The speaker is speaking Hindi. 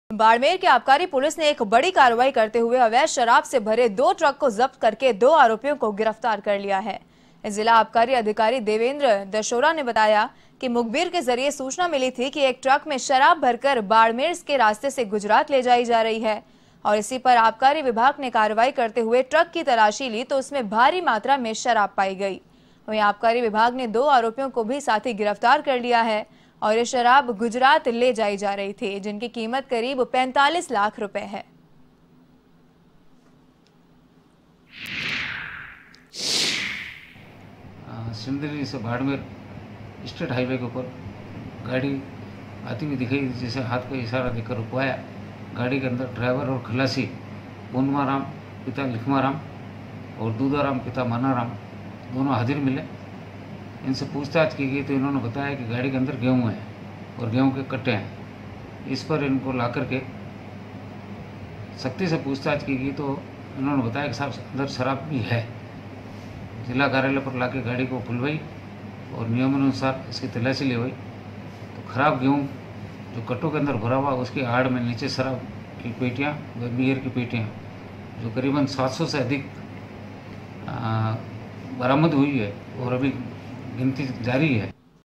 बाड़मेर के आबकारी पुलिस ने एक बड़ी कार्रवाई करते हुए अवैध शराब से भरे 2 ट्रक को जब्त करके 2 आरोपियों को गिरफ्तार कर लिया है। जिला आबकारी अधिकारी देवेंद्र दशोरा ने बताया कि मुखबिर के जरिए सूचना मिली थी कि एक ट्रक में शराब भरकर बाड़मेर के रास्ते से गुजरात ले जाई जा रही है और इसी पर आबकारी विभाग ने कार्रवाई करते हुए ट्रक की तलाशी ली तो उसमें भारी मात्रा में शराब पाई गई। वहीं आबकारी विभाग ने 2 आरोपियों को भी साथ ही गिरफ्तार कर लिया है और ये शराब गुजरात ले जाई जा रही थी, जिनकी कीमत करीब 45 लाख रुपए है। सिंदरी से बाड़मेर स्टेट हाईवे के ऊपर गाड़ी आती हुई दिखाई, जैसे हाथ को इशारा देकर रुकवाया। गाड़ी के अंदर ड्राइवर और खलासी पूर्णमाराम पिता लिखमाराम और दूधाराम पिता मनाराम दोनों हाजिर मिले। इनसे पूछताछ की गई तो इन्होंने बताया कि गाड़ी के अंदर गेहूं है और गेहूं के कट्टे हैं। इस पर इनको ला करके सख्ती से पूछताछ की गई तो इन्होंने बताया कि साहब अंदर शराब भी है। जिला कार्यालय पर लाके गाड़ी को खुलवाई और नियमानुसार इसकी तलाशी ली हुई तो खराब गेहूं जो कट्टों के अंदर भरा हुआ उसकी आड़ में नीचे शराब की पेटियाँ व बियर की पेटियाँ जो करीबन 700 से अधिक बरामद हुई है और अभी गिनती जारी है।